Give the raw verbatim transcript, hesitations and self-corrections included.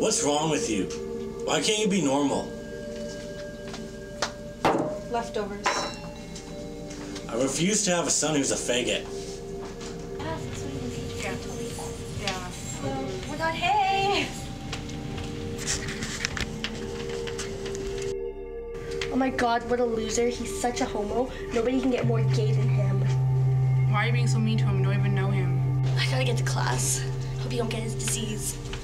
What's wrong with you? Why can't you be normal? Leftovers. I refuse to have a son who's a faggot. Yeah. Yeah. Oh my god, hey! Oh my god, what a loser. He's such a homo. Nobody can get more gay than him. Why are you being so mean to him? You don't even know him. I gotta get to class. Hope you don't get his disease.